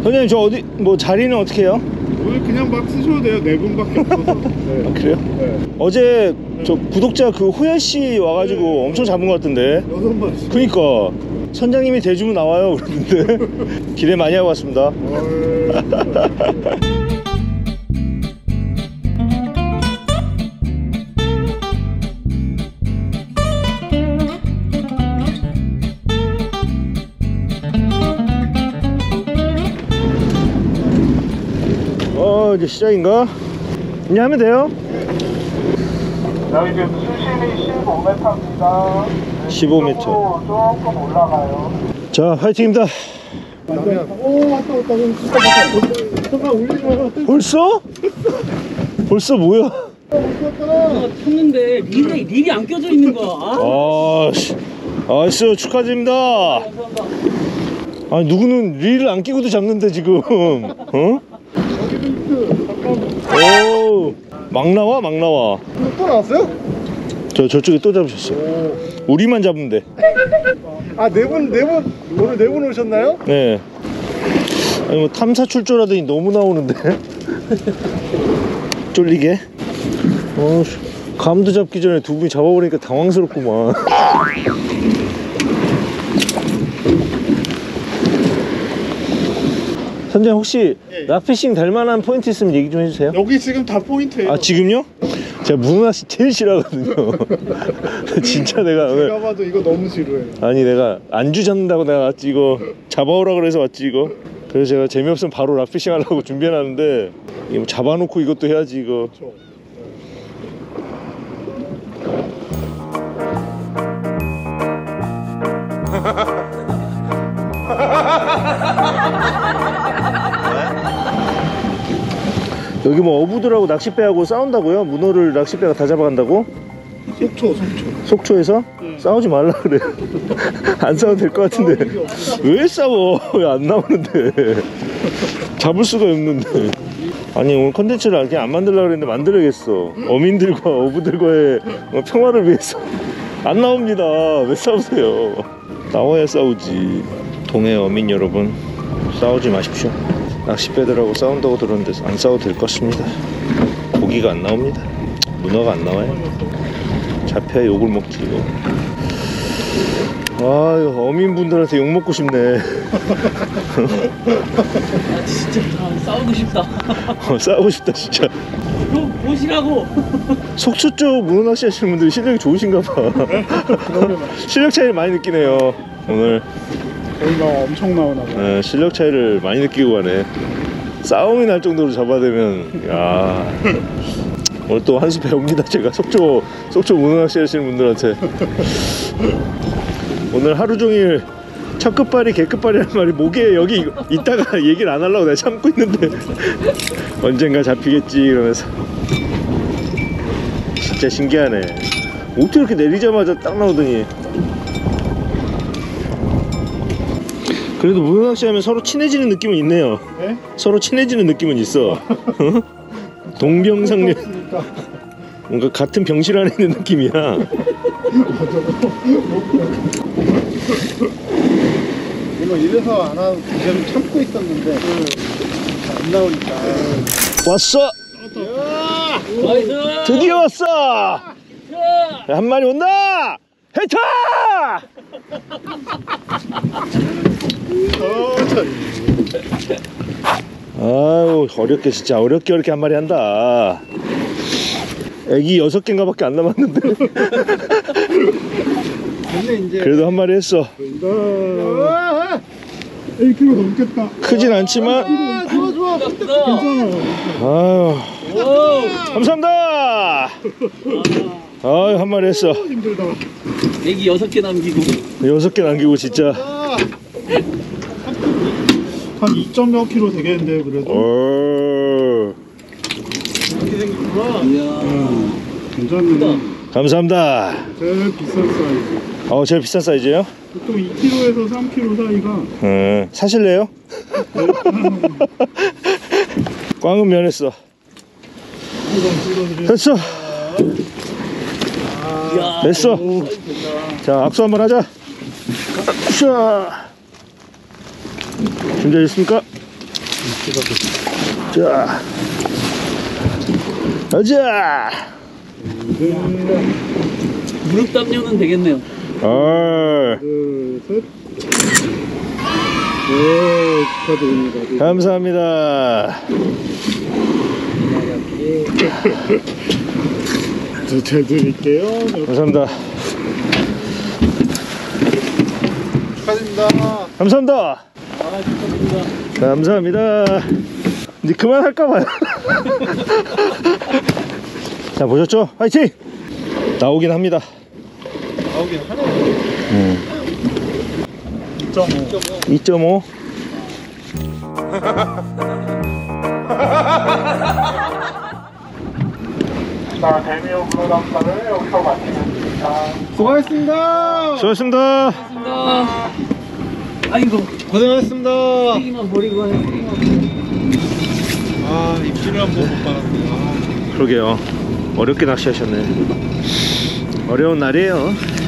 선생님 저 어디 뭐 자리는 어떻게 해요? 오늘 그냥 막 쓰셔도 돼요. 4분밖에 없어서. 네. 아, 그래요? 네. 어제 저 구독자 그 호야씨 와가지고 네. 엄청 잡은 것 같던데. 6마리. 그니까 선장님이 대주면 나와요 그러는데. 기대 많이 하고 왔습니다. 이제 시작인가? 이제 하면 돼요? 자, 이제 수심이 15m입니다. 15m. 조금 올라가요. 자, 화이팅입니다. 오, 왔다. 잠깐 올리지 마. 벌써? 벌써 뭐야? 탔는데 릴이 안 껴져 있는 거야. 나이스 축하드립니다. 감사합니다. 아니 누구는 릴을 안 끼고도 잡는데 지금 어? 오, 막 나와. 또 나왔어요? 저쪽에 또 잡으셨어요. 우리만 잡으면 돼. 아, 네 분 오늘 4분 오셨나요? 네. 아니 뭐 탐사 출조라더니 너무 나오는데. 쫄리게. 감도 잡기 전에 두 분이 잡아버리니까 당황스럽구만. 선생님 혹시 락피싱 될 만한 포인트 있으면 얘기 좀 해주세요. 여기 지금 다 포인트예요. 아 지금요? 제가 문어낚시 제일 싫어하거든요. 진짜 내가 오늘 제가 봐도 이거 너무 지루해요. 아니 내가 안주 잡는다고 내가 왔지 이거 잡아오라 그래서 왔지 이거. 그래서 제가 재미없으면 바로 락피싱 하려고 준비해놨는데 이거 잡아놓고 이것도 해야지 이거. 그렇죠. 여기 뭐 어부들하고 낚싯배하고 싸운다고요? 문어를 낚싯배가 다 잡아간다고? 속초. 속초에서? 싸우지 말라 그래. 안 싸워도 될 것 같은데. 왜 싸워? 왜 안 나오는데. 잡을 수가 없는데. 아니 오늘 컨텐츠를 그냥 안 만들려고 그랬는데 만들어야겠어. 어민들과 어부들과의 평화를 위해서. 안 나옵니다. 왜 싸우세요? 나와야 싸우지. 동해 어민 여러분, 싸우지 마십시오. 낚싯배들하고 싸운다고 들었는데 안 싸워도 될 것 같습니다. 고기가 안 나옵니다. 문어가 안 나와요. 잡혀야 욕을 먹지 이거. 아, 어민분들한테 욕 먹고 싶네. 아 진짜 싸우고 싶다. 싸우고 싶다 진짜. 그럼 보시라고. 속초 쪽 문어 낚시 하시는 분들이 실력이 좋으신가 봐. 실력 차이를 많이 느끼네요 오늘. 저희가 엄청 나오나 봐요. 실력 차이를 많이 느끼고 가네. 싸움이 날 정도로 잡아대면 야 오늘 또 한 수 배웁니다 제가. 속초 문어 낚시 하시는 분들한테 오늘 하루 종일 첫 끝발이 개 끝발이라는 말이 목에 여기 있다가 얘기를 안 하려고 내가 참고 있는데 언젠가 잡히겠지 이러면서. 진짜 신기하네. 어떻게 이렇게 내리자마자 딱 나오더니. 그래도 문어 낚시하면 서로 친해지는 느낌은 있네요. 네? 서로 친해지는 느낌은 있어. 동병상련. 뭔가 같은 병실 안에 있는 느낌이야. 이거 이래서 안 하고 계속 참고 있었는데 안 나오니까. 왔어. 나이스. 드디어 왔어. 한 마리 온다. 헤타. 아유 어렵게 진짜 어렵게 한 마리 한다. 애기 6개인가 밖에 안 남았는데. 근데 이제 그래도 한 마리 했어. 1kg 넘겠다. 크진 않지만 좋아. 괜찮아요. 아유 오. 감사합니다. 아유 한 마리 했어. 힘들다. 애기 6개 남기고. 6개 남기고 진짜. 한 2.몇 kg 되겠는데요, 그래도. 이렇게 생겼구나. 이야. 괜찮네. 감사합니다. 제일 비싼 사이즈. 제일 비싼 사이즈예요? 보통 2kg에서 3kg 사이가. 사실래요? 꽝은 면했어. 됐어. 이야. 됐어. 자 악수 한번 하자. 샤. 준비하셨습니까? 자, 가자. 무릎 담요는 되겠네요. 아, 둘, 셋. 네, 축하드립니다. 감사합니다. 잘 드릴게요. 감사합니다. 축하드립니다. 감사합니다. 아, 축하드립니다. 감사합니다. 이제 그만할까봐요. 자, 보셨죠? 화이팅! 나오긴 합니다. 나오긴 하네요. 2.5. 2.5. 자, 대미호 문어담사를 여기서 마치겠습니다. 수고하셨습니다. 수고하셨습니다. 고맙습니다. 아이고, 고생하셨습니다. 쓰기만 버리고 하네, 쓰기만. 아, 입질을 한번 못 받았네요. 그러게요. 어렵게 낚시하셨네. 어려운 날이에요.